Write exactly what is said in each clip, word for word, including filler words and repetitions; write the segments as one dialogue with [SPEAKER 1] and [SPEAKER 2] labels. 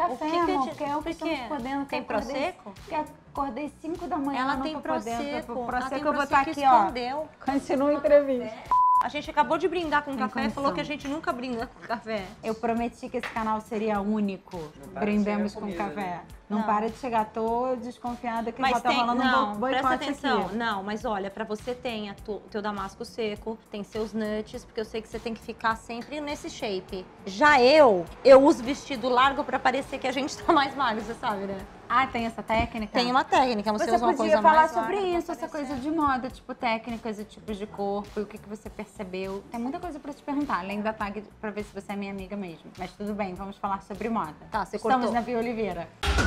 [SPEAKER 1] café,
[SPEAKER 2] que que
[SPEAKER 1] amor,
[SPEAKER 2] eu te-
[SPEAKER 1] porque é o que
[SPEAKER 2] por
[SPEAKER 1] estamos
[SPEAKER 2] quê?
[SPEAKER 1] podendo.
[SPEAKER 2] Tem Prosecco?
[SPEAKER 1] Porque acordei cinco da manhã,
[SPEAKER 2] Ela
[SPEAKER 1] não
[SPEAKER 2] tem
[SPEAKER 1] tô podendo.
[SPEAKER 2] Prosecco. Ela
[SPEAKER 1] Prosecco
[SPEAKER 2] tem
[SPEAKER 1] eu vou estar
[SPEAKER 2] Prosecco
[SPEAKER 1] aqui,
[SPEAKER 2] e
[SPEAKER 1] ó.
[SPEAKER 2] escondeu.
[SPEAKER 1] Continua a entrevista.
[SPEAKER 2] A gente acabou de brindar com
[SPEAKER 1] Tem
[SPEAKER 2] café e
[SPEAKER 1] condição.
[SPEAKER 2] falou que a gente nunca brinda com café.
[SPEAKER 1] Eu prometi que esse canal seria único.
[SPEAKER 3] para de
[SPEAKER 1] Brindemos
[SPEAKER 3] chegar
[SPEAKER 1] com
[SPEAKER 3] comida,
[SPEAKER 1] café.
[SPEAKER 3] né?
[SPEAKER 1] Não,
[SPEAKER 2] Não.
[SPEAKER 1] para de chegar, tô desconfiada que
[SPEAKER 2] Mas
[SPEAKER 1] já tá
[SPEAKER 2] tem,
[SPEAKER 1] rolando
[SPEAKER 2] não,
[SPEAKER 1] um
[SPEAKER 2] presta
[SPEAKER 1] boicote
[SPEAKER 2] atenção.
[SPEAKER 1] aqui.
[SPEAKER 2] Não, mas olha, pra você tem a tu, teu damasco seco, tem seus nuts, porque eu sei que você tem que ficar sempre nesse shape. Já eu, eu uso vestido largo pra parecer que a gente tá mais magro, você sabe, né?
[SPEAKER 1] Ah, tem essa técnica?
[SPEAKER 2] Tem uma técnica, você,
[SPEAKER 1] Você
[SPEAKER 2] usa uma
[SPEAKER 1] podia
[SPEAKER 2] coisa
[SPEAKER 1] falar
[SPEAKER 2] mais
[SPEAKER 1] sobre
[SPEAKER 2] larga pra
[SPEAKER 1] isso, essa
[SPEAKER 2] parecer.
[SPEAKER 1] coisa de moda, tipo técnicas e tipos de corpo, e o que, que você percebeu. Tem muita coisa pra te perguntar, além da tag pra ver se você é minha amiga mesmo. Mas tudo bem, vamos falar sobre moda.
[SPEAKER 2] Tá, você
[SPEAKER 1] Estamos
[SPEAKER 2] cortou.
[SPEAKER 1] na Pia Oliveira.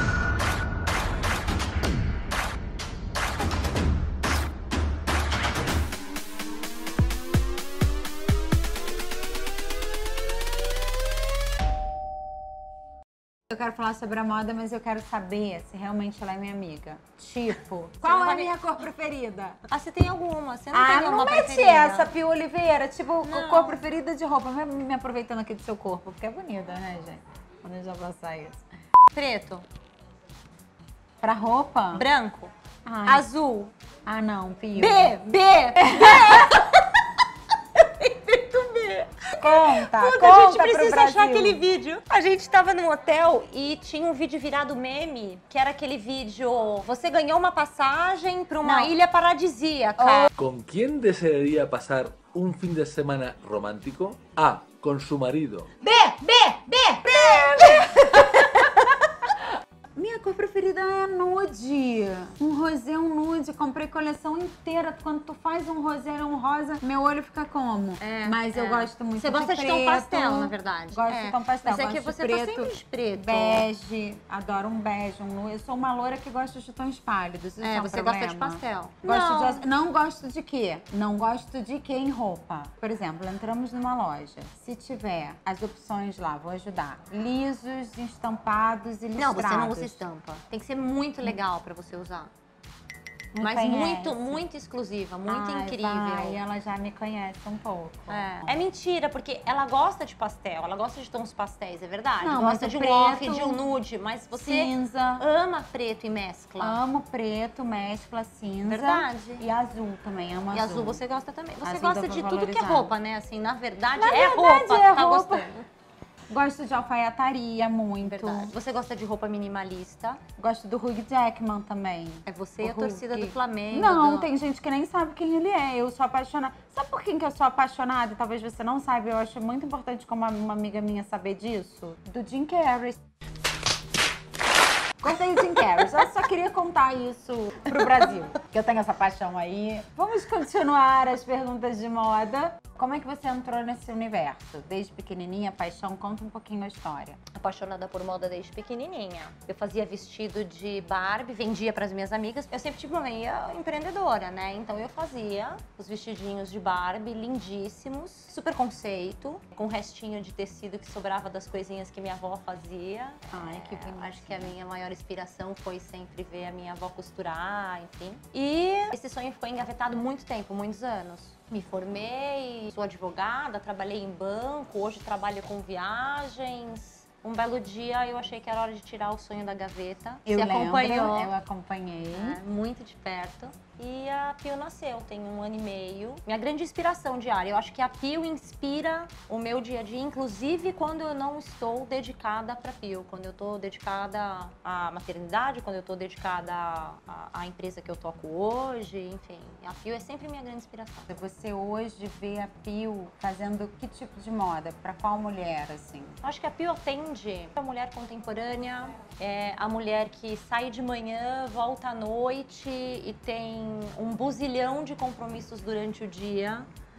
[SPEAKER 1] Eu quero falar sobre a moda, mas eu quero saber se realmente ela é minha amiga. Tipo, qual
[SPEAKER 2] não
[SPEAKER 1] é
[SPEAKER 2] vai
[SPEAKER 1] a
[SPEAKER 2] me-
[SPEAKER 1] minha cor preferida?
[SPEAKER 2] Ah, você tem alguma, você não
[SPEAKER 1] Ah,
[SPEAKER 2] tem
[SPEAKER 1] não
[SPEAKER 2] nenhuma
[SPEAKER 1] mete
[SPEAKER 2] preferida.
[SPEAKER 1] essa, Pia Oliveira. Tipo,
[SPEAKER 2] Não.
[SPEAKER 1] cor preferida de roupa. Me, me aproveitando aqui do seu corpo, porque é bonita, né, gente? Quando eu já passar isso.
[SPEAKER 2] Preto,
[SPEAKER 1] Pra roupa?
[SPEAKER 2] branco,
[SPEAKER 1] Ai.
[SPEAKER 2] azul,
[SPEAKER 1] Ah, não, Pia.
[SPEAKER 2] B, B,
[SPEAKER 1] Conta,
[SPEAKER 2] Puta,
[SPEAKER 1] conta
[SPEAKER 2] a gente
[SPEAKER 1] pro
[SPEAKER 2] precisa
[SPEAKER 1] Brasil.
[SPEAKER 2] achar aquele vídeo. A gente tava num hotel e tinha um vídeo virado meme, que era aquele vídeo, você ganhou uma passagem pra uma
[SPEAKER 1] Não.
[SPEAKER 2] ilha paradisíaca.
[SPEAKER 3] ¿Con quién desearía pasar un fin de semana romántico? A. Con su marido.
[SPEAKER 2] B, B, B, B.
[SPEAKER 1] Minha cor preferida é nude. Um rosé, um nude. Comprei coleção inteira. Quando tu faz um rosé, um rosa, meu olho fica como?
[SPEAKER 2] É,
[SPEAKER 1] Mas eu
[SPEAKER 2] é.
[SPEAKER 1] gosto muito
[SPEAKER 2] Você
[SPEAKER 1] de
[SPEAKER 2] gosta de
[SPEAKER 1] preto.
[SPEAKER 2] tom pastel, na verdade.
[SPEAKER 1] Gosto
[SPEAKER 2] É.
[SPEAKER 1] de tom pastel.
[SPEAKER 2] Mas é
[SPEAKER 1] gosto
[SPEAKER 2] que
[SPEAKER 1] de
[SPEAKER 2] você
[SPEAKER 1] preto,
[SPEAKER 2] tá sempre de preto.
[SPEAKER 1] bege. Adoro um bege, um nude. Eu sou uma loura que gosta de tons pálidos. Isso
[SPEAKER 2] É,
[SPEAKER 1] é um
[SPEAKER 2] você gosta de
[SPEAKER 1] problema.
[SPEAKER 2] pastel.
[SPEAKER 1] Gosto
[SPEAKER 2] Não.
[SPEAKER 1] de, não gosto de quê? Não gosto de quê em roupa? Por exemplo, entramos numa loja. Se tiver as opções lá, vou ajudar. Lisos, estampados e
[SPEAKER 2] Não,
[SPEAKER 1] listrados.
[SPEAKER 2] você não usa estampa. Tem que ser muito legal pra você usar.
[SPEAKER 1] Me
[SPEAKER 2] Mas
[SPEAKER 1] conhece.
[SPEAKER 2] muito, muito exclusiva, muito
[SPEAKER 1] Ai,
[SPEAKER 2] incrível.
[SPEAKER 1] vai, ela já me conhece um pouco.
[SPEAKER 2] É. É mentira, porque ela gosta de pastel, ela gosta de tons pastéis, é verdade.
[SPEAKER 1] Não, mas
[SPEAKER 2] gosta
[SPEAKER 1] o
[SPEAKER 2] de um
[SPEAKER 1] preto,
[SPEAKER 2] off, de um nude, mas você
[SPEAKER 1] Cinza.
[SPEAKER 2] ama preto e mescla.
[SPEAKER 1] Amo preto, mescla, cinza.
[SPEAKER 2] Verdade.
[SPEAKER 1] E azul também, amo
[SPEAKER 2] E
[SPEAKER 1] azul.
[SPEAKER 2] azul você gosta também. Você
[SPEAKER 1] Azul
[SPEAKER 2] gosta
[SPEAKER 1] dá pra
[SPEAKER 2] de tudo que é
[SPEAKER 1] valorizar.
[SPEAKER 2] roupa, né? Assim, na verdade,
[SPEAKER 1] Na
[SPEAKER 2] é
[SPEAKER 1] verdade,
[SPEAKER 2] roupa.
[SPEAKER 1] é
[SPEAKER 2] tá
[SPEAKER 1] roupa.
[SPEAKER 2] gostando.
[SPEAKER 1] Gosto de alfaiataria muito.
[SPEAKER 2] Verdade. Você gosta de roupa minimalista.
[SPEAKER 1] Gosto do Hugh Jackman também.
[SPEAKER 2] É você
[SPEAKER 1] O
[SPEAKER 2] e a torcida
[SPEAKER 1] Hugh.
[SPEAKER 2] do Flamengo.
[SPEAKER 1] Não,
[SPEAKER 2] do...
[SPEAKER 1] tem gente que nem sabe quem ele é. Eu sou apaixonada. Sabe por quem que eu sou apaixonada? Talvez você não saiba. Eu acho muito importante como uma amiga minha saber disso. Do Jim Carrey. Gostei do Jim Carrey. Eu só queria contar isso pro Brasil. Que eu tenho essa paixão aí. Vamos continuar as perguntas de moda. Como é que você entrou nesse universo? Desde pequenininha, paixão? Conta um pouquinho a história.
[SPEAKER 2] Apaixonada por moda desde pequenininha. Eu fazia vestido de Barbie, vendia para as minhas amigas. Eu sempre tive uma meia empreendedora, né? Então eu fazia os vestidinhos de Barbie, lindíssimos, super conceito, com restinho de tecido que sobrava das coisinhas que minha avó fazia.
[SPEAKER 1] Ai, que
[SPEAKER 2] É,
[SPEAKER 1] bonito.
[SPEAKER 2] acho que a minha maior inspiração foi sempre ver a minha avó costurar, enfim. E esse sonho ficou engavetado muito tempo, muitos anos. Me formei, sou advogada, trabalhei em banco, hoje trabalho com viagens. Um belo dia eu achei que era hora de tirar o sonho da gaveta.
[SPEAKER 1] Eu
[SPEAKER 2] Você
[SPEAKER 1] lembro,
[SPEAKER 2] acompanhou,
[SPEAKER 1] eu acompanhei.
[SPEAKER 2] é, muito de perto. E a Pio nasceu, tem um ano e meio. Minha grande inspiração diária, eu acho que a Pio inspira o meu dia a dia, inclusive quando eu não estou dedicada para Pio, quando eu estou dedicada à maternidade, quando eu estou dedicada à, à empresa que eu toco hoje, enfim. A Pio é sempre minha grande inspiração.
[SPEAKER 1] Você hoje vê a Pio fazendo que tipo de moda? Pra qual mulher, assim?
[SPEAKER 2] Eu acho que a Pio atende a mulher contemporânea, é a mulher que sai de manhã, volta à noite e tem um buzilhão de compromissos durante o dia.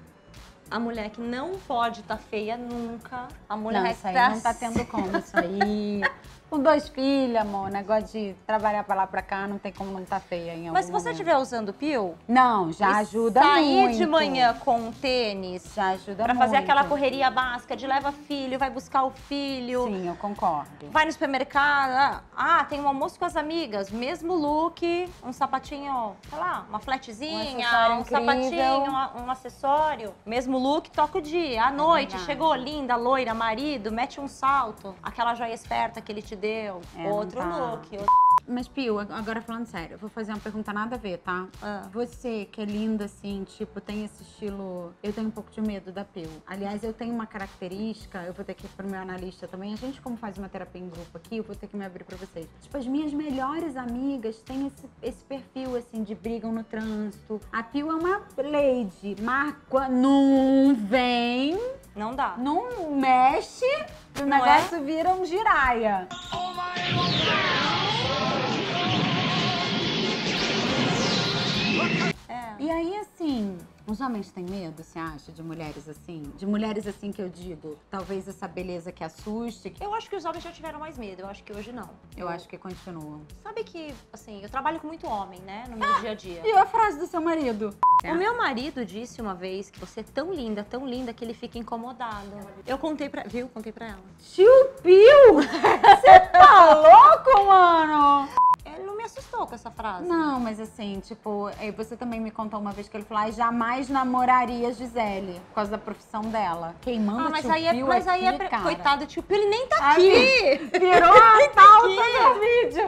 [SPEAKER 2] A mulher que não pode estar feia nunca. A mulher
[SPEAKER 1] Não,
[SPEAKER 2] que
[SPEAKER 1] isso aí
[SPEAKER 2] tá
[SPEAKER 1] não tá tendo como, isso aí. Com dois filhos, amor, negócio de trabalhar pra lá pra cá, não tem como não tá feia em algum
[SPEAKER 2] Mas se você
[SPEAKER 1] momento.
[SPEAKER 2] estiver usando Pio,
[SPEAKER 1] Não, já
[SPEAKER 2] e
[SPEAKER 1] ajuda
[SPEAKER 2] sair
[SPEAKER 1] muito.
[SPEAKER 2] de manhã com um tênis,
[SPEAKER 1] Já ajuda
[SPEAKER 2] pra
[SPEAKER 1] muito.
[SPEAKER 2] fazer aquela correria básica de leva filho, vai buscar o filho.
[SPEAKER 1] Sim, eu concordo.
[SPEAKER 2] Vai no supermercado, ah, tem um almoço com as amigas, mesmo look, um sapatinho, sei lá, uma flatzinha,
[SPEAKER 1] acessório
[SPEAKER 2] um,
[SPEAKER 1] incrível.
[SPEAKER 2] sapatinho, um, um acessório. Mesmo look, toca o dia. À noite,
[SPEAKER 1] verdade.
[SPEAKER 2] chegou linda, loira, marido, mete um salto. Aquela joia esperta que ele te deu. entendeu?
[SPEAKER 1] É,
[SPEAKER 2] Outro
[SPEAKER 1] não tá.
[SPEAKER 2] look.
[SPEAKER 1] Mas, Pio, agora falando sério, eu vou fazer uma pergunta nada a ver, tá?
[SPEAKER 2] Ah.
[SPEAKER 1] Você, que é linda, assim, tipo, tem esse estilo... Eu tenho um pouco de medo da Pio. Aliás, eu tenho uma característica, eu vou ter que ir pro meu analista também. A gente, como faz uma terapia em grupo aqui, eu vou ter que me abrir pra vocês. Tipo, as minhas melhores amigas têm esse, esse perfil, assim, de brigam no trânsito. A Pio é uma lady, marca, não vem,
[SPEAKER 2] Não dá.
[SPEAKER 1] não mexe, o
[SPEAKER 2] Não
[SPEAKER 1] negócio vira um giraia.
[SPEAKER 2] É.
[SPEAKER 1] E aí, assim, os homens têm medo, você acha, de mulheres assim? De mulheres assim que eu digo, talvez essa beleza que assuste. Que...
[SPEAKER 2] Eu acho que os homens já tiveram mais medo, eu acho que hoje não.
[SPEAKER 1] Eu acho que continuam.
[SPEAKER 2] Sabe que, assim, eu trabalho com muito homem, né, no meu dia a dia.
[SPEAKER 1] E a frase do seu marido?
[SPEAKER 2] O meu marido disse uma vez que você é tão linda, tão linda, que ele fica incomodado. Eu contei pra... Viu? Contei pra ela.
[SPEAKER 1] Tio Pio! Você tá louco, mano?
[SPEAKER 2] Ele não me assustou com essa frase.
[SPEAKER 1] Não, mas assim, tipo, aí você também me contou uma vez que ele falou, ai, jamais namoraria a Gisele, por causa da profissão dela. Queimando
[SPEAKER 2] Ah, mas
[SPEAKER 1] tio
[SPEAKER 2] aí é,
[SPEAKER 1] Pio
[SPEAKER 2] mas aí
[SPEAKER 1] aqui,
[SPEAKER 2] é... pre-
[SPEAKER 1] cara.
[SPEAKER 2] Coitado do tio Pio, ele nem tá
[SPEAKER 1] Aí,
[SPEAKER 2] aqui!
[SPEAKER 1] virou a pauta
[SPEAKER 2] aqui.
[SPEAKER 1] do vídeo.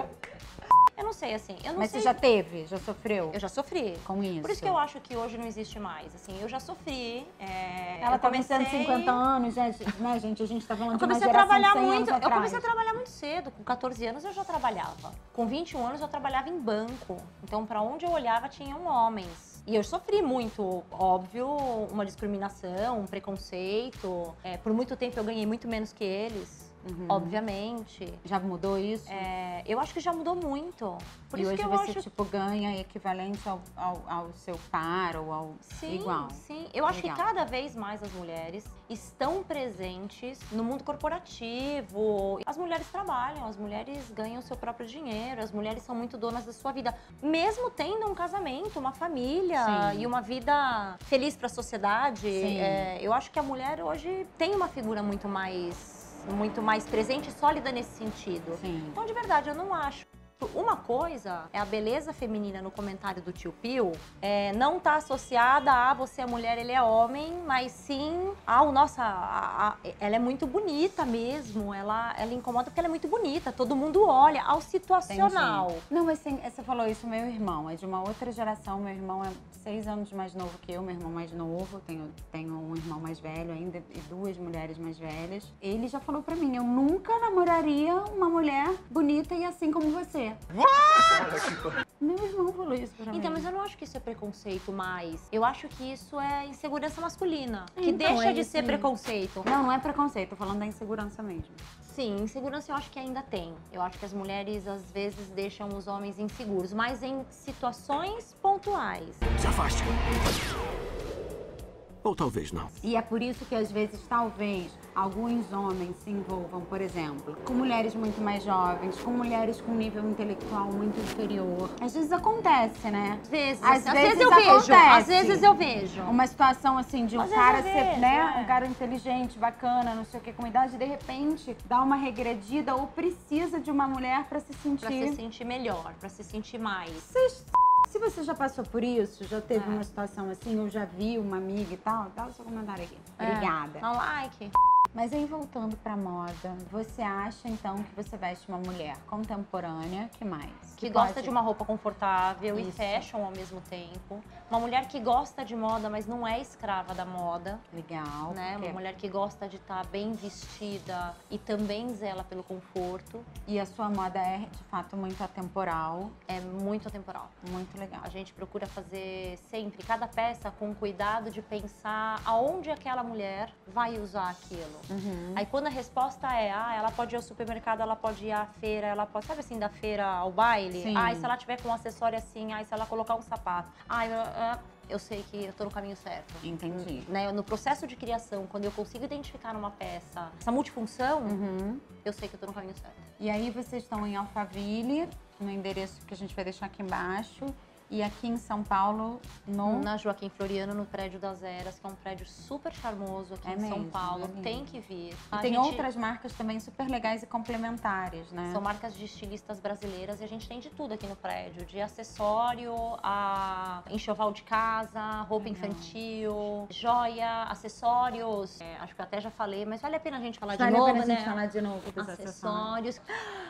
[SPEAKER 2] Eu não sei, assim, eu não
[SPEAKER 1] Mas
[SPEAKER 2] sei...
[SPEAKER 1] você já teve? Já sofreu
[SPEAKER 2] Eu já sofri.
[SPEAKER 1] com isso?
[SPEAKER 2] Por isso que eu acho que hoje não existe mais. Assim, eu já sofri. É...
[SPEAKER 1] Ela
[SPEAKER 2] eu
[SPEAKER 1] tá
[SPEAKER 2] comecei...
[SPEAKER 1] com cento e cinquenta anos, gente, né, gente? A gente tá falando
[SPEAKER 2] Eu
[SPEAKER 1] de uma
[SPEAKER 2] comecei a
[SPEAKER 1] geração
[SPEAKER 2] trabalhar
[SPEAKER 1] cem anos
[SPEAKER 2] muito. Eu
[SPEAKER 1] atrás.
[SPEAKER 2] comecei a trabalhar muito cedo. Com quatorze anos eu já trabalhava. Com vinte e um anos eu trabalhava em banco. Então, pra onde eu olhava, tinham homens. E eu sofri muito, óbvio, uma discriminação, um preconceito. É, por muito tempo eu ganhei muito menos que eles. Uhum. Obviamente.
[SPEAKER 1] Já mudou isso?
[SPEAKER 2] É, eu acho que já mudou muito. Por
[SPEAKER 1] e
[SPEAKER 2] isso
[SPEAKER 1] hoje
[SPEAKER 2] que eu
[SPEAKER 1] você,
[SPEAKER 2] acho...
[SPEAKER 1] tipo, ganha equivalente ao, ao, ao seu par ou ao
[SPEAKER 2] Sim,
[SPEAKER 1] igual?
[SPEAKER 2] sim. Eu acho
[SPEAKER 1] Legal.
[SPEAKER 2] que cada vez mais as mulheres estão presentes no mundo corporativo. As mulheres trabalham, as mulheres ganham seu próprio dinheiro, as mulheres são muito donas da sua vida. Mesmo tendo um casamento, uma família
[SPEAKER 1] Sim.
[SPEAKER 2] e uma vida feliz para a sociedade, é, eu acho que a mulher hoje tem uma figura muito mais... muito mais presente e sólida nesse sentido.
[SPEAKER 1] Sim.
[SPEAKER 2] Então, de verdade, eu não acho. Uma coisa é a beleza feminina no comentário do tio Pio, é, não tá associada a você é mulher, ele é homem, mas sim ao nossa, a, a, ela é muito bonita mesmo, ela, ela incomoda porque ela é muito bonita, todo mundo olha, ao situacional.
[SPEAKER 1] Entendi. Não, mas assim, você falou isso, meu irmão é de uma outra geração, meu irmão é seis anos mais novo que eu, meu irmão mais novo, tenho, tenho um irmão mais velho ainda e duas mulheres mais velhas. Ele já falou pra mim, eu nunca namoraria uma mulher bonita e assim como você. Meu irmão falou isso pra mim.
[SPEAKER 2] Então, mas eu não acho que isso é preconceito mais. Eu acho que isso é insegurança masculina. Que
[SPEAKER 1] Então,
[SPEAKER 2] deixa
[SPEAKER 1] é
[SPEAKER 2] de
[SPEAKER 1] isso
[SPEAKER 2] ser
[SPEAKER 1] aí.
[SPEAKER 2] preconceito.
[SPEAKER 1] Não, não é preconceito, tô falando da insegurança mesmo.
[SPEAKER 2] Sim, insegurança eu acho que ainda tem. Eu acho que as mulheres, às vezes, deixam os homens inseguros. Mas em situações pontuais.
[SPEAKER 4] Se afaste. Ou talvez não.
[SPEAKER 1] E é por isso que, às vezes, talvez, alguns homens se envolvam, por exemplo, com mulheres muito mais jovens, com mulheres com nível intelectual muito inferior. Às vezes acontece, né?
[SPEAKER 2] Às vezes,
[SPEAKER 1] Às
[SPEAKER 2] às
[SPEAKER 1] vezes
[SPEAKER 2] vezes eu vejo.
[SPEAKER 1] acontece.
[SPEAKER 2] Às vezes eu vejo.
[SPEAKER 1] Uma situação assim de um
[SPEAKER 2] Às vezes
[SPEAKER 1] cara
[SPEAKER 2] eu
[SPEAKER 1] ser,
[SPEAKER 2] vejo,
[SPEAKER 1] né?
[SPEAKER 2] é.
[SPEAKER 1] Um cara inteligente, bacana, não sei o que, com idade, de repente dá uma regredida ou precisa de uma mulher pra se sentir.
[SPEAKER 2] Pra se sentir melhor, pra se sentir mais.
[SPEAKER 1] Vocês- Se você já passou por isso, já teve
[SPEAKER 2] É.
[SPEAKER 1] uma situação assim, ou já viu uma amiga e tal, dá o seu comentário aqui.
[SPEAKER 2] É.
[SPEAKER 1] Obrigada.
[SPEAKER 2] Dá um like.
[SPEAKER 1] Mas aí, voltando pra moda, você acha, então, que você veste uma mulher contemporânea, que mais?
[SPEAKER 2] Que gosta
[SPEAKER 1] pode-
[SPEAKER 2] de uma roupa confortável e
[SPEAKER 1] Isso.
[SPEAKER 2] fashion ao mesmo tempo. Uma mulher que gosta de moda, mas não é escrava da moda.
[SPEAKER 1] Legal.
[SPEAKER 2] Né?
[SPEAKER 1] porque-
[SPEAKER 2] Uma mulher que gosta de estar bem vestida e também zela pelo conforto.
[SPEAKER 1] E a sua moda é, de fato, muito atemporal.
[SPEAKER 2] É muito atemporal.
[SPEAKER 1] Muito legal.
[SPEAKER 2] A gente procura fazer sempre, cada peça com cuidado de pensar aonde aquela mulher vai usar aquilo.
[SPEAKER 1] Uhum.
[SPEAKER 2] Aí quando a resposta é, ah, ela pode ir ao supermercado, ela pode ir à feira, ela pode, sabe assim, da feira ao baile?
[SPEAKER 1] Sim.
[SPEAKER 2] Ah, e se ela tiver com um acessório assim, ah, e se ela colocar um sapato? Ah, eu, ah, eu sei que eu tô no caminho certo.
[SPEAKER 1] Entendi.
[SPEAKER 2] Né? No processo de criação, quando eu consigo identificar numa peça essa multifunção,
[SPEAKER 1] Uhum.
[SPEAKER 2] eu sei que eu tô no caminho certo.
[SPEAKER 1] E aí, vocês estão em Alphaville, no endereço que a gente vai deixar aqui embaixo. E aqui em São Paulo, no...
[SPEAKER 2] Na Joaquim Floriano, no prédio das Eras, que é um prédio super charmoso aqui
[SPEAKER 1] É
[SPEAKER 2] em São
[SPEAKER 1] mesmo,
[SPEAKER 2] Paulo.
[SPEAKER 1] é lindo.
[SPEAKER 2] Tem que vir.
[SPEAKER 1] E
[SPEAKER 2] A
[SPEAKER 1] tem
[SPEAKER 2] gente-
[SPEAKER 1] outras marcas também super legais e complementares, né?
[SPEAKER 2] São marcas de estilistas brasileiras e a gente tem de tudo aqui no prédio. De acessório a enxoval de casa, roupa infantil, joia, acessórios. É, acho que eu até já falei, mas vale a pena a gente falar
[SPEAKER 1] Vale
[SPEAKER 2] de
[SPEAKER 1] a
[SPEAKER 2] novo,
[SPEAKER 1] pena a
[SPEAKER 2] né?
[SPEAKER 1] gente falar de novo dos acessórios.
[SPEAKER 2] Acessórios.